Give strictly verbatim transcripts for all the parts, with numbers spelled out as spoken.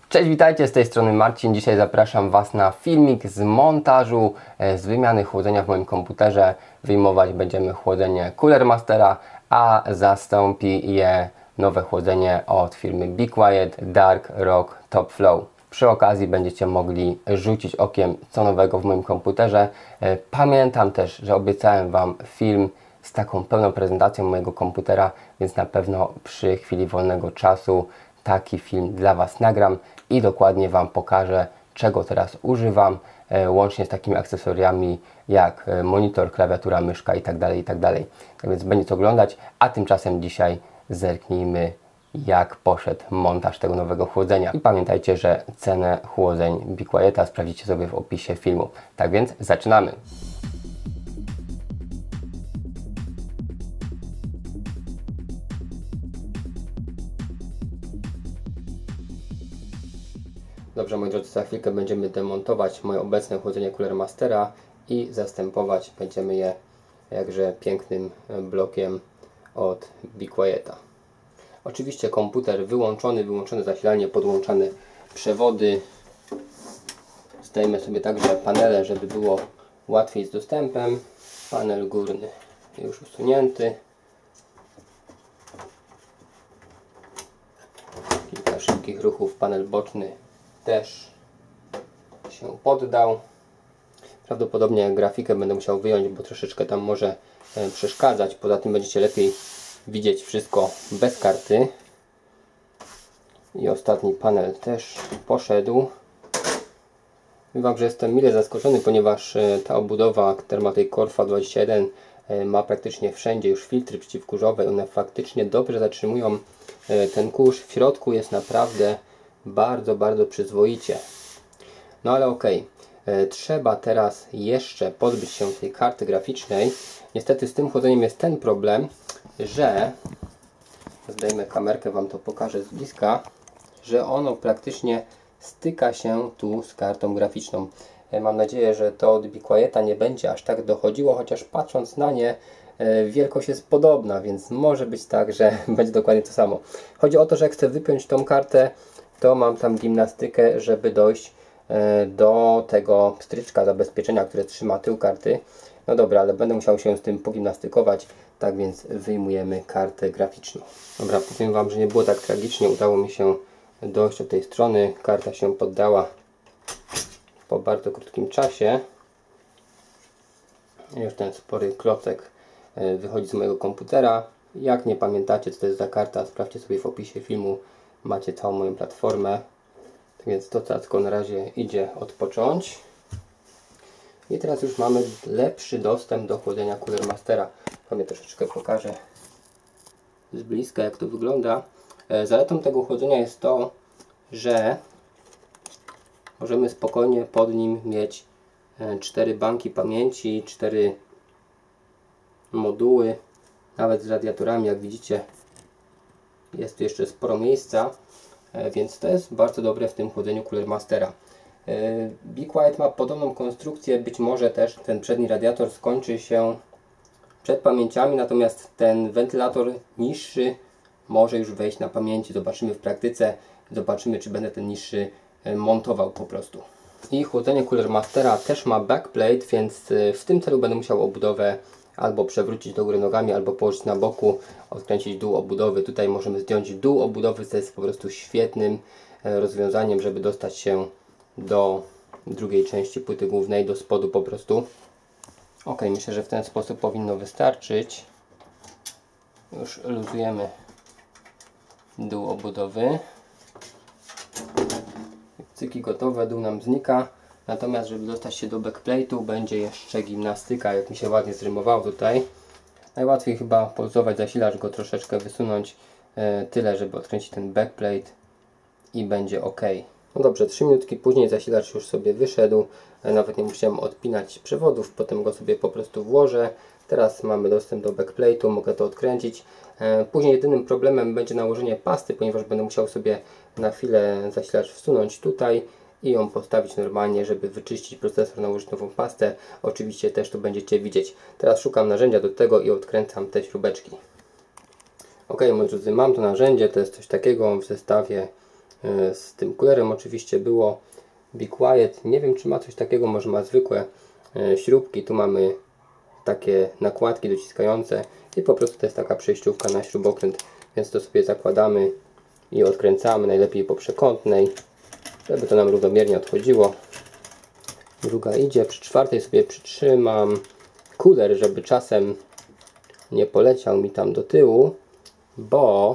Cześć, witajcie, z tej strony Marcin. Dzisiaj zapraszam Was na filmik z montażu, z wymiany chłodzenia w moim komputerze. Wyjmować będziemy chłodzenie Cooler Mastera, a zastąpi je nowe chłodzenie od firmy Be Quiet Dark Rock Top Flow. Przy okazji będziecie mogli rzucić okiem, co nowego w moim komputerze. Pamiętam też, że obiecałem Wam film z taką pełną prezentacją mojego komputera, więc na pewno przy chwili wolnego czasu taki film dla Was nagram i dokładnie Wam pokażę, czego teraz używam, e, łącznie z takimi akcesoriami jak monitor, klawiatura, myszka itd., itd. Tak więc będzie to oglądać, a tymczasem dzisiaj zerknijmy, jak poszedł montaż tego nowego chłodzenia. I pamiętajcie, że cenę chłodzeń Be Quieta sprawdzicie sobie w opisie filmu. Tak więc zaczynamy! Dobrze, moi drodzy, za chwilkę będziemy demontować moje obecne chłodzenie Cooler Mastera i zastępować będziemy je jakże pięknym blokiem od Be Quieta. Oczywiście komputer wyłączony, wyłączone zasilanie, podłączane przewody. Zdejmę sobie także panele, żeby było łatwiej z dostępem. Panel górny już usunięty. Kilka szybkich ruchów, panel boczny też się poddał. Prawdopodobnie grafikę będę musiał wyjąć, bo troszeczkę tam może e, przeszkadzać. Poza tym będziecie lepiej widzieć wszystko bez karty. I ostatni panel też poszedł. Powiem Wam, że jestem mile zaskoczony, ponieważ e, ta obudowa, która ma tej Corfa dwadzieścia jeden, e, ma praktycznie wszędzie już filtry przeciwkurzowe. One faktycznie dobrze zatrzymują e, ten kurz. W środku jest naprawdę bardzo, bardzo przyzwoicie. No ale ok, e, trzeba teraz jeszcze pozbyć się tej karty graficznej. Niestety z tym chłodzeniem jest ten problem, że zdejmę kamerkę, Wam to pokażę z bliska, że ono praktycznie styka się tu z kartą graficzną. E, mam nadzieję, że to od Be Quieta nie będzie aż tak dochodziło, chociaż patrząc na nie, e, wielkość jest podobna, więc może być tak, że będzie dokładnie to samo. Chodzi o to, że jak chcę wypiąć tą kartę, to mam tam gimnastykę, żeby dojść e, do tego pstryczka zabezpieczenia, które trzyma tył karty. No dobra, ale będę musiał się z tym pogimnastykować, tak więc wyjmujemy kartę graficzną. Dobra, powiem Wam, że nie było tak tragicznie, udało mi się dojść do tej strony. Karta się poddała po bardzo krótkim czasie. Już ten spory klocek e, wychodzi z mojego komputera. Jak nie pamiętacie, co to jest za karta, sprawdźcie sobie w opisie filmu. Macie całą moją platformę. Tak więc to cacko na razie idzie odpocząć. I teraz już mamy lepszy dostęp do chłodzenia Cooler Mastera. Wam troszeczkę pokażę z bliska, jak to wygląda. Zaletą tego chłodzenia jest to, że możemy spokojnie pod nim mieć cztery banki pamięci, cztery moduły, nawet z radiatorami, jak widzicie. Jest tu jeszcze sporo miejsca, więc to jest bardzo dobre w tym chłodzeniu Cooler Mastera. Be Quiet ma podobną konstrukcję, być może też ten przedni radiator skończy się przed pamięciami, natomiast ten wentylator niższy może już wejść na pamięci. Zobaczymy w praktyce, zobaczymy, czy będę ten niższy montował po prostu. I chłodzenie Cooler Mastera też ma backplate, więc w tym celu będę musiał obudowę albo przewrócić do góry nogami, albo położyć na boku, odkręcić dół obudowy. Tutaj możemy zdjąć dół obudowy, co jest po prostu świetnym rozwiązaniem, żeby dostać się do drugiej części płyty głównej, do spodu po prostu. Ok, myślę, że w ten sposób powinno wystarczyć. Już luzujemy dół obudowy. Cyki gotowe, dół nam znika. Natomiast żeby dostać się do backplate'u, będzie jeszcze gimnastyka, jak mi się ładnie zrymowało tutaj. Najłatwiej chyba poluzować zasilacz, go troszeczkę wysunąć, e, tyle, żeby odkręcić ten backplate i będzie ok. No dobrze, trzy minutki później zasilacz już sobie wyszedł. E, nawet nie musiałem odpinać przewodów, potem go sobie po prostu włożę. Teraz mamy dostęp do backplate'u, mogę to odkręcić. E, później jedynym problemem będzie nałożenie pasty, ponieważ będę musiał sobie na chwilę zasilacz wsunąć tutaj i ją postawić normalnie, żeby wyczyścić procesor, nałożyć nową pastę. Oczywiście też tu będziecie widzieć. Teraz szukam narzędzia do tego i odkręcam te śrubeczki. Ok, moi drodzy, mam to narzędzie, to jest coś takiego w zestawie z tym kulerem oczywiście było Be Quiet. Nie wiem, czy ma coś takiego, może ma zwykłe śrubki. Tu mamy takie nakładki dociskające i po prostu to jest taka przejściówka na śrubokręt, więc to sobie zakładamy i odkręcamy, najlepiej po przekątnej, żeby to nam równomiernie odchodziło. Druga idzie, przy czwartej sobie przytrzymam kuler, żeby czasem nie poleciał mi tam do tyłu, bo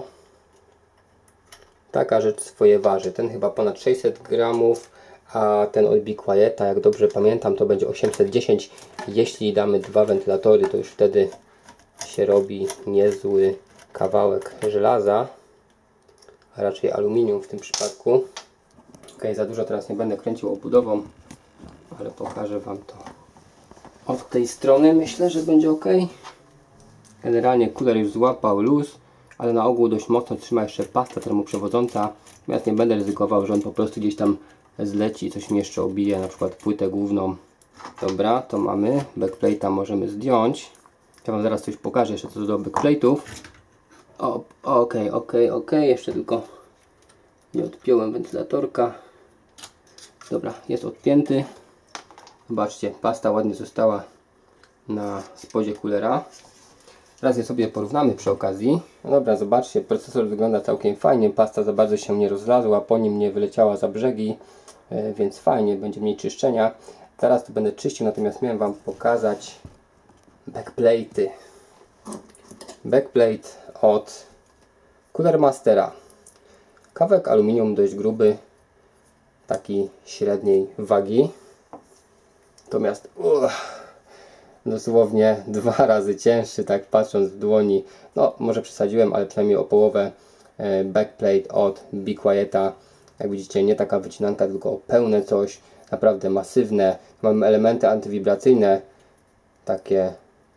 taka rzecz swoje waży. Ten chyba ponad sześćset gramów, a ten od Be Quieta, jak dobrze pamiętam, to będzie osiemset dziesięć. Jeśli damy dwa wentylatory, to już wtedy się robi niezły kawałek żelaza, a raczej aluminium w tym przypadku. Ok, za dużo teraz nie będę kręcił obudową, ale pokażę Wam to od tej strony. Myślę, że będzie ok. Generalnie kuler już złapał luz, ale na ogół dość mocno trzyma jeszcze pasta termoprzewodząca. Natomiast nie będę ryzykował, że on po prostu gdzieś tam zleci, coś mi jeszcze obije, na przykład płytę główną. Dobra, to mamy. Backplate'a możemy zdjąć. Ja Wam zaraz coś pokażę jeszcze co do backplate'ów. Ok, ok, ok. Jeszcze tylko nie odpiąłem wentylatorka. Dobra, jest odpięty. Zobaczcie, pasta ładnie została na spodzie kulera. Teraz je sobie porównamy przy okazji. No dobra, zobaczcie, procesor wygląda całkiem fajnie. Pasta za bardzo się nie rozlazła, po nim nie wyleciała za brzegi, więc fajnie, będzie mniej czyszczenia. Teraz to będę czyścił, natomiast miałem Wam pokazać backplate'y. Backplate od Cooler Mastera. Kawałek aluminium dość gruby, taki średniej wagi. Natomiast uh, dosłownie dwa razy cięższy, tak patrząc w dłoni. No, może przesadziłem, ale przynajmniej o połowę backplate od Be Quieta. Jak widzicie, nie taka wycinanka, tylko pełne coś, naprawdę masywne. Mamy elementy antywibracyjne, takie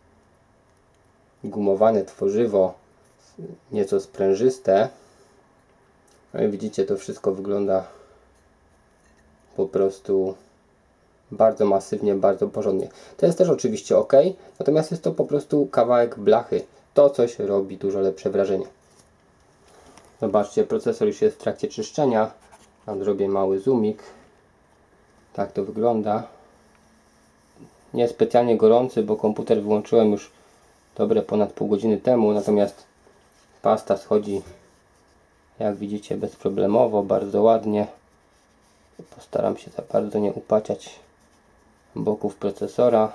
gumowane tworzywo, nieco sprężyste. No i widzicie, to wszystko wygląda po prostu bardzo masywnie, bardzo porządnie. To jest też oczywiście ok, natomiast jest to po prostu kawałek blachy. To coś robi dużo lepsze wrażenie. Zobaczcie, procesor już jest w trakcie czyszczenia. Zrobię mały zoomik. Tak to wygląda. Nie jest specjalnie gorący, bo komputer wyłączyłem już dobre ponad pół godziny temu, natomiast pasta schodzi, jak widzicie, bezproblemowo, bardzo ładnie. Postaram się za bardzo nie upaciać boków procesora.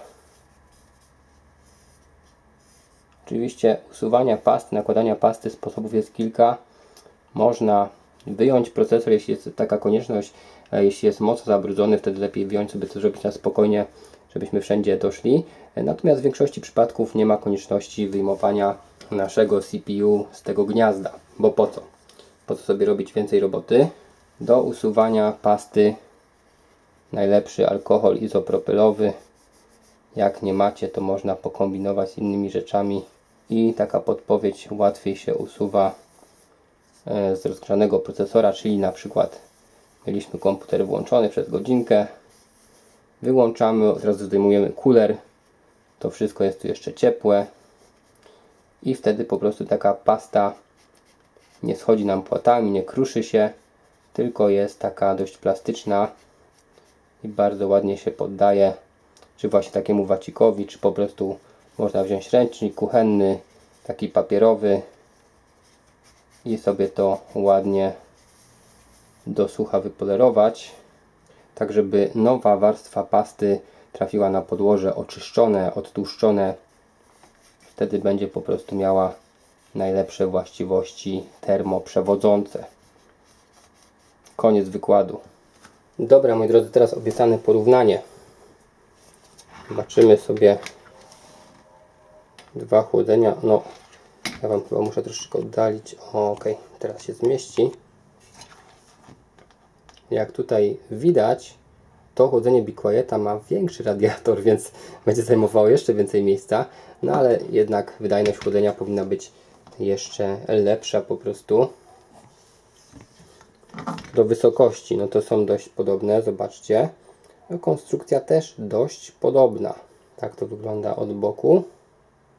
Oczywiście usuwania pasty, nakładania pasty sposobów jest kilka. Można wyjąć procesor, jeśli jest taka konieczność. Jeśli jest mocno zabrudzony, wtedy lepiej wyjąć, sobie to zrobić na spokojnie, żebyśmy wszędzie doszli. Natomiast w większości przypadków nie ma konieczności wyjmowania naszego C P U z tego gniazda. Bo po co? Po co sobie robić więcej roboty? Do usuwania pasty najlepszy alkohol izopropylowy. Jak nie macie, to można pokombinować z innymi rzeczami. I taka podpowiedź, łatwiej się usuwa z rozgrzanego procesora, czyli na przykład mieliśmy komputer włączony przez godzinkę, wyłączamy, od razu zdejmujemy kuler, to wszystko jest tu jeszcze ciepłe i wtedy po prostu taka pasta nie schodzi nam płatami, nie kruszy się, tylko jest taka dość plastyczna i bardzo ładnie się poddaje, czy właśnie takiemu wacikowi, czy po prostu można wziąć ręcznik kuchenny, taki papierowy i sobie to ładnie do sucha wypolerować, tak żeby nowa warstwa pasty trafiła na podłoże oczyszczone, odtłuszczone. Wtedy będzie po prostu miała najlepsze właściwości termoprzewodzące. Koniec wykładu. Dobra, moi drodzy, teraz obiecane porównanie. Zobaczymy sobie dwa chłodzenia. No, ja Wam chyba muszę troszeczkę oddalić. O, ok, teraz się zmieści. Jak tutaj widać, to chłodzenie Be Quieta ma większy radiator, więc będzie zajmowało jeszcze więcej miejsca. No ale jednak wydajność chłodzenia powinna być jeszcze lepsza po prostu. Do wysokości, no to są dość podobne, zobaczcie. No, konstrukcja też dość podobna. Tak to wygląda od boku.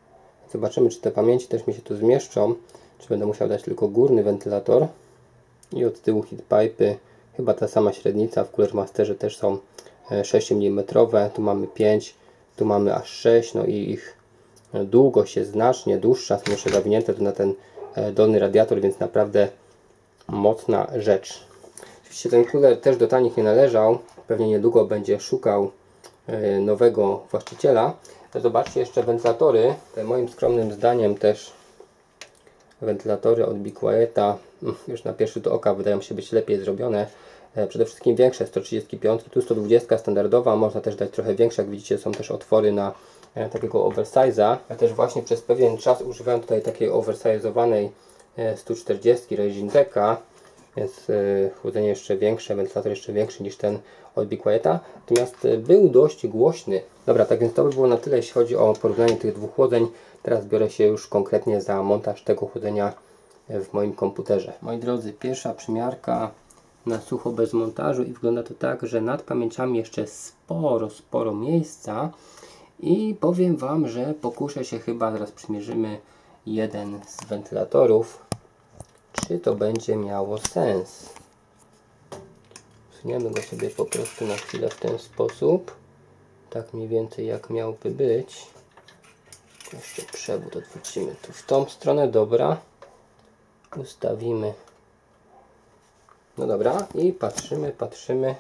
Zobaczymy, czy te pamięci też mi się tu zmieszczą, czy będę musiał dać tylko górny wentylator. I od tyłu heatpipe'y, chyba ta sama średnica, w Cooler Masterze też są sześć milimetrów, tu mamy pięć, tu mamy aż sześć, no i ich długość jest znacznie dłuższa, są jeszcze zawinięte tu na ten dolny radiator, więc naprawdę mocna rzecz. Oczywiście ten cooler też do tanich nie należał, pewnie niedługo będzie szukał nowego właściciela. Zobaczcie jeszcze wentylatory, moim skromnym zdaniem też wentylatory od Be Quieta już na pierwszy rzut oka wydają się być lepiej zrobione. Przede wszystkim większe, sto trzydzieści pięć, tu sto dwadzieścia standardowa, można też dać trochę większe, jak widzicie są też otwory na e, takiego oversize'a. Ja też właśnie przez pewien czas używałem tutaj takiej oversize'owanej e, sto czterdzieści Reginteka, więc e, chłodzenie jeszcze większe, wentylator jeszcze większy niż ten od Be Quieta, natomiast e, był dość głośny. Dobra, tak więc to by było na tyle, jeśli chodzi o porównanie tych dwóch chłodzeń. Teraz biorę się już konkretnie za montaż tego chłodzenia w moim komputerze. Moi drodzy, pierwsza przymiarka na sucho bez montażu i wygląda to tak, że nad pamięciami jeszcze sporo, sporo miejsca i powiem Wam, że pokuszę się chyba, zaraz przymierzymy jeden z wentylatorów, czy to będzie miało sens. Usuniemy go sobie po prostu na chwilę w ten sposób, tak mniej więcej jak miałby być. Jeszcze przewód odwrócimy tu w tą stronę, dobra, ustawimy. No dobra, i patrzymy, patrzymy.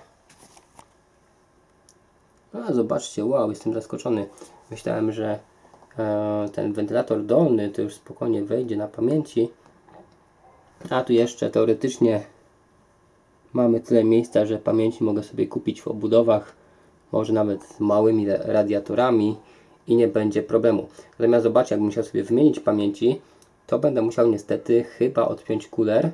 A zobaczcie, wow, jestem zaskoczony. Myślałem, że e, ten wentylator dolny to już spokojnie wejdzie na pamięci. A tu jeszcze teoretycznie mamy tyle miejsca, że pamięci mogę sobie kupić w obudowach, może nawet z małymi radiatorami i nie będzie problemu. Natomiast zobaczcie, jakbym musiał sobie wymienić pamięci, to będę musiał niestety chyba odpiąć cooler,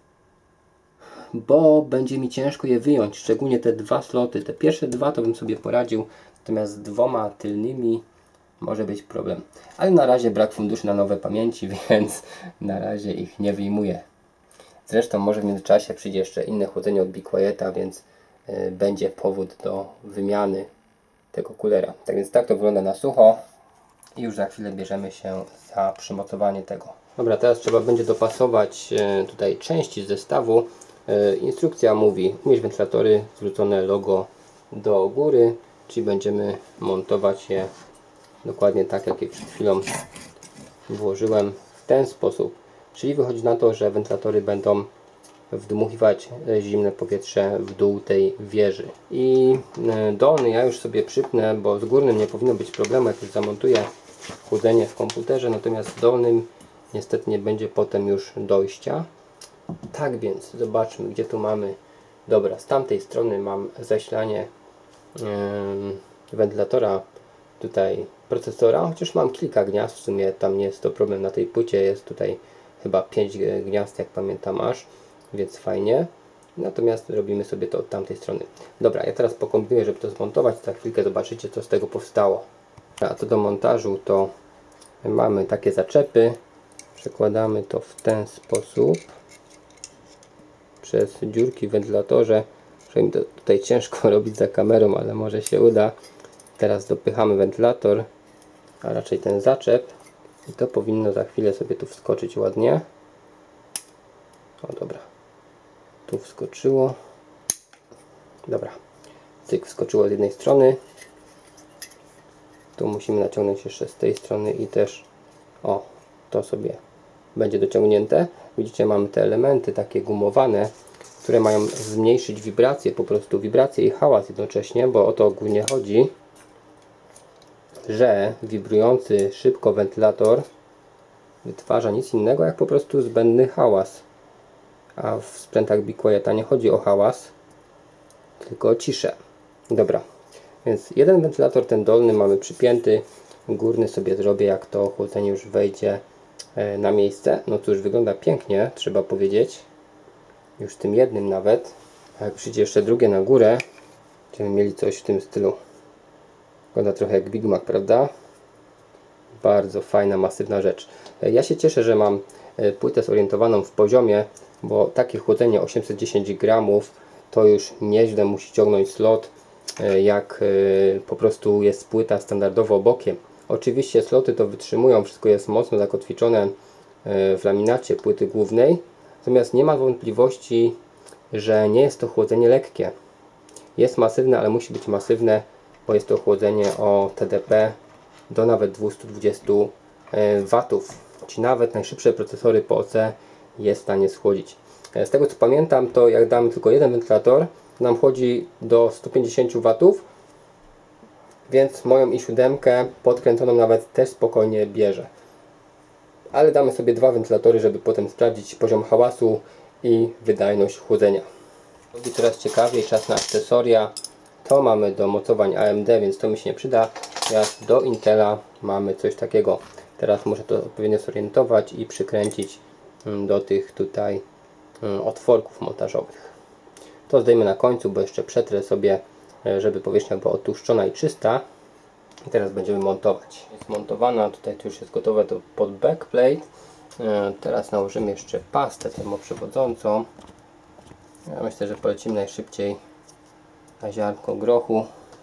bo będzie mi ciężko je wyjąć, szczególnie te dwa sloty. Te pierwsze dwa to bym sobie poradził, natomiast z dwoma tylnymi może być problem. Ale na razie brak funduszy na nowe pamięci, więc na razie ich nie wyjmuję. Zresztą może w międzyczasie przyjdzie jeszcze inne chłodzenie od Be Quieta, więc y, będzie powód do wymiany tego coolera. Tak więc tak to wygląda na sucho i już za chwilę bierzemy się za przymocowanie tego. Dobra, teraz trzeba będzie dopasować y, tutaj części z zestawu. Instrukcja mówi umieść wentylatory, zwrócone logo do góry, czyli będziemy montować je dokładnie tak, jak je przed chwilą włożyłem, w ten sposób. Czyli wychodzi na to, że wentylatory będą wdmuchiwać zimne powietrze w dół tej wieży. I dolny ja już sobie przypnę, bo z górnym nie powinno być problemu, jak już zamontuję chłodzenie w komputerze, natomiast z dolnym niestety nie będzie potem już dojścia. Tak więc zobaczmy, gdzie tu mamy. Dobra, z tamtej strony mam zasilanie yy, wentylatora tutaj procesora, chociaż mam kilka gniazd, w sumie tam nie jest to problem, na tej płycie jest tutaj chyba pięć gniazd, jak pamiętam aż, więc fajnie. Natomiast robimy sobie to od tamtej strony. Dobra, ja teraz pokombinuję, żeby to zmontować, za chwilkę zobaczycie, co z tego powstało. A co do montażu, to mamy takie zaczepy, przekładamy to w ten sposób przez dziurki w wentylatorze. Muszę mi to tutaj ciężko robić za kamerą, ale może się uda. Teraz dopychamy wentylator, a raczej ten zaczep, i to powinno za chwilę sobie tu wskoczyć ładnie. O dobra, tu wskoczyło. Dobra, cyk, wskoczyło z jednej strony. Tu musimy naciągnąć jeszcze z tej strony i też, o, to sobie będzie dociągnięte. Widzicie, mamy te elementy takie gumowane, które mają zmniejszyć wibrację, po prostu wibrację i hałas jednocześnie, bo o to ogólnie chodzi, że wibrujący szybko wentylator wytwarza nic innego jak po prostu zbędny hałas. A w sprzętach Be Quieta nie chodzi o hałas, tylko o ciszę. Dobra, więc jeden wentylator, ten dolny, mamy przypięty, górny sobie zrobię, jak to chłodzenie już wejdzie na miejsce. No cóż, wygląda pięknie, trzeba powiedzieć, już tym jednym nawet. A jak przyjdzie jeszcze drugie na górę, będziemy mieli coś w tym stylu. Wygląda trochę jak Big Mac, prawda? Bardzo fajna, masywna rzecz. Ja się cieszę, że mam płytę zorientowaną w poziomie, bo takie chłodzenie osiemset dziesięć gramów to już nieźle musi ciągnąć slot, jak po prostu jest płyta standardowo bokiem. Oczywiście sloty to wytrzymują, wszystko jest mocno zakotwiczone w laminacie płyty głównej, Natomiast nie ma wątpliwości, że nie jest to chłodzenie lekkie. Jest masywne, ale musi być masywne, bo jest to chłodzenie o T D P do nawet dwieście dwadzieścia watów. Czyli nawet najszybsze procesory P O C jest w stanie schłodzić. Z tego co pamiętam, to jak damy tylko jeden wentylator, nam chodzi do stu pięćdziesięciu watów, więc moją i siedem podkręconą nawet też spokojnie bierze. Ale damy sobie dwa wentylatory, żeby potem sprawdzić poziom hałasu i wydajność chłodzenia. Robi coraz ciekawiej, czas na akcesoria. To mamy do mocowań A M D, więc to mi się nie przyda. Teraz do Intela mamy coś takiego. Teraz muszę to odpowiednio zorientować i przykręcić do tych tutaj otworków montażowych. To zdejmę na końcu, bo jeszcze przetrę sobie, żeby powierzchnia była otłuszczona i czysta. I teraz będziemy montować. Jest montowana, tutaj to już jest gotowe to pod backplate. Teraz nałożymy jeszcze pastę termoprzewodzącą. Ja myślę, że polecimy najszybciej na ziarnko grochu.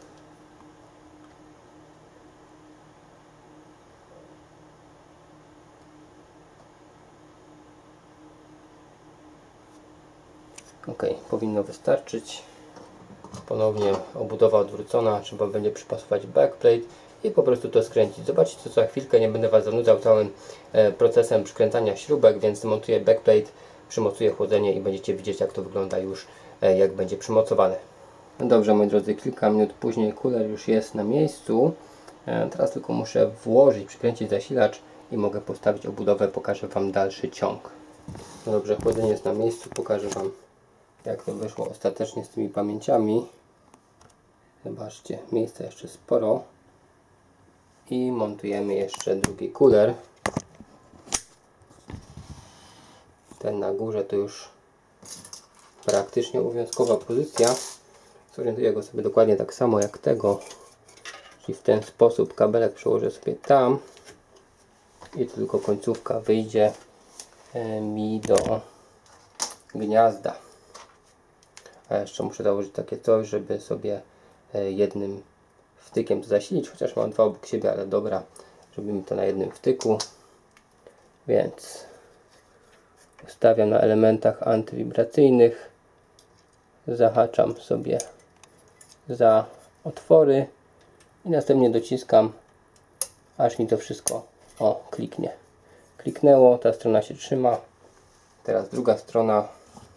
Ok, powinno wystarczyć. Ponownie obudowa odwrócona, trzeba będzie przypasować backplate i po prostu to skręcić. Zobaczcie to za chwilkę, nie będę Was zanudzał całym procesem przykręcania śrubek, więc montuję backplate, przymocuję chłodzenie i będziecie widzieć, jak to wygląda już, jak będzie przymocowane. No dobrze, moi drodzy, kilka minut później kuler już jest na miejscu. Teraz tylko muszę włożyć, przykręcić zasilacz i mogę postawić obudowę, pokażę Wam dalszy ciąg. No dobrze, chłodzenie jest na miejscu, pokażę Wam, jak to wyszło ostatecznie z tymi pamięciami. Zobaczcie, miejsca jeszcze sporo. I montujemy jeszcze drugi kuler. Ten na górze to już praktycznie obowiązkowa pozycja. Zorientuję go sobie dokładnie tak samo jak tego. Czyli w ten sposób kabelek przełożę sobie tam. I tylko końcówka wyjdzie mi do gniazda. A jeszcze muszę założyć takie coś, żeby sobie jednym wtykiem to zasilić, chociaż mam dwa obok siebie, ale dobra, robimy to na jednym wtyku. Więc ustawiam na elementach antywibracyjnych, zahaczam sobie za otwory i następnie dociskam, aż mi to wszystko o kliknie. Kliknęło, ta strona się trzyma. Teraz druga strona.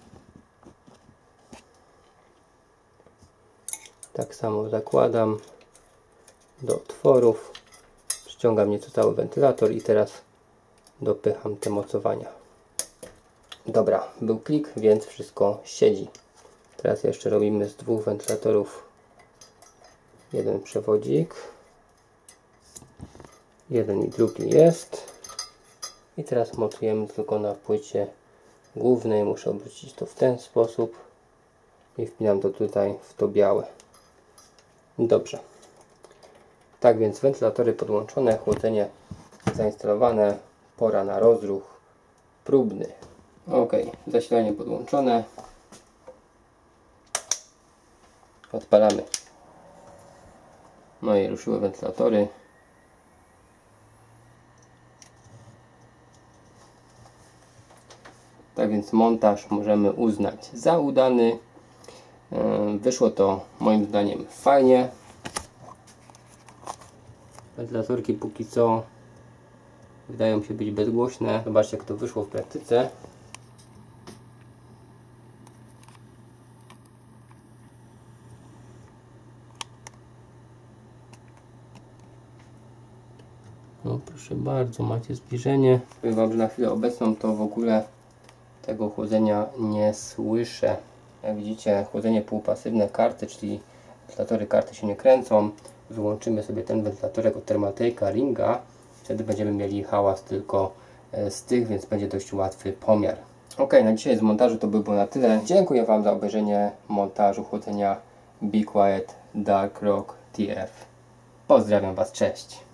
Tak samo zakładam do otworów, ściągam nieco cały wentylator i teraz dopycham te mocowania. Dobra, był klik, więc wszystko siedzi. Teraz jeszcze robimy z dwóch wentylatorów jeden przewodzik. Jeden i drugi jest. I teraz mocujemy tylko na płycie głównej. Muszę obrócić to w ten sposób i wpinam to tutaj w to białe. Dobrze. Tak więc wentylatory podłączone, chłodzenie zainstalowane, pora na rozruch próbny. Ok, zasilanie podłączone. Odpalamy. No i ruszyły wentylatory. Tak więc montaż możemy uznać za udany. Wyszło to moim zdaniem fajnie. Wentylatorki póki co wydają się być bezgłośne. Zobaczcie, jak to wyszło w praktyce. No proszę bardzo, macie zbliżenie. Powiem Wam, że na chwilę obecną to w ogóle tego chłodzenia nie słyszę. Jak widzicie, chłodzenie półpasywne karty, czyli wentylatory karty się nie kręcą. Wyłączymy sobie ten wentylatorek od Thermaltake'a Ringa. Wtedy będziemy mieli hałas tylko z tych, więc będzie dość łatwy pomiar. Ok, na dzisiaj z montażu to by było na tyle. Dziękuję Wam za obejrzenie montażu chłodzenia Be Quiet Dark Rock T F. Pozdrawiam Was, cześć!